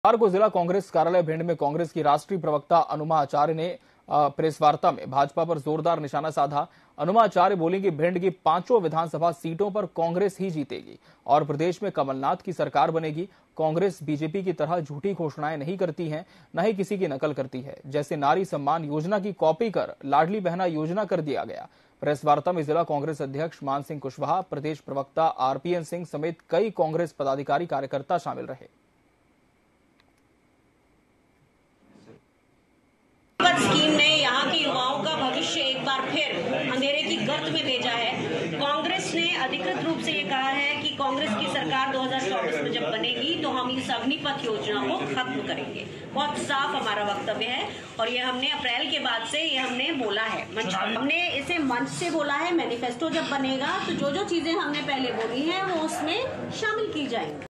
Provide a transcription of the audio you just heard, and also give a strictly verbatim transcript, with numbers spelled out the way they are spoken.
बुधवार को जिला कांग्रेस कार्यालय भिंड में कांग्रेस की राष्ट्रीय प्रवक्ता अनुमा आचार्य ने प्रेस वार्ता में भाजपा पर जोरदार निशाना साधा। अनुमा आचार्य बोली कि भिंड की पांचों विधानसभा सीटों पर कांग्रेस ही जीतेगी और प्रदेश में कमलनाथ की सरकार बनेगी। कांग्रेस बीजेपी की तरह झूठी घोषणाएं नहीं करती है, न ही किसी की नकल करती है। जैसे नारी सम्मान योजना की कॉपी कर लाडली बहना योजना कर दिया गया। प्रेस वार्ता में जिला कांग्रेस अध्यक्ष मान सिंह कुशवाहा, प्रदेश प्रवक्ता आरपीएन सिंह समेत कई कांग्रेस पदाधिकारी कार्यकर्ता शामिल रहे। स्कीम ने यहाँ के युवाओं का भविष्य एक बार फिर अंधेरे की गर्त में भेजा है। कांग्रेस ने अधिकृत रूप से ये कहा है कि कांग्रेस की सरकार दो हज़ार चौबीस में जब बनेगी तो हम इस अग्निपथ योजना को खत्म करेंगे। बहुत साफ हमारा वक्तव्य है और ये हमने अप्रैल के बाद से ये हमने बोला है, मंच हमने इसे मंच से बोला है। मैनिफेस्टो जब बनेगा तो जो जो चीजें हमने पहले बोली है वो उसमें शामिल की जाएंगी।